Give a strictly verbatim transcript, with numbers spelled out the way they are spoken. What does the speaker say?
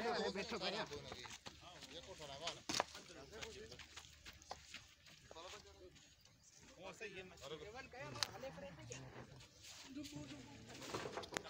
बैठो भैया ये को थोड़ा वाला ओ सही है केवल कया हाले पड़े थे क्या